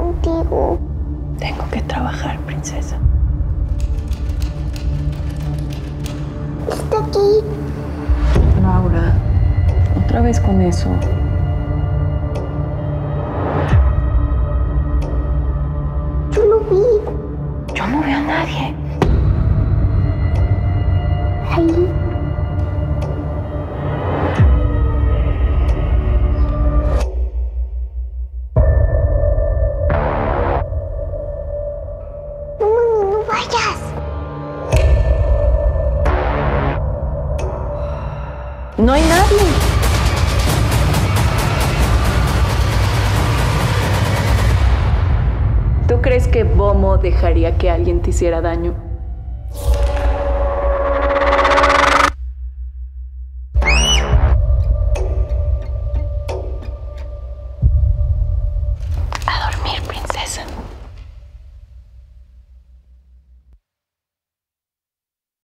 contigo. Tengo que trabajar, princesa. Está aquí. Laura, otra vez con eso. Yo lo vi. Yo no veo a nadie. Ahí. No, mami, no vayas. No hay nadie. ¿Tú crees que Bomo dejaría que alguien te hiciera daño? A dormir, princesa.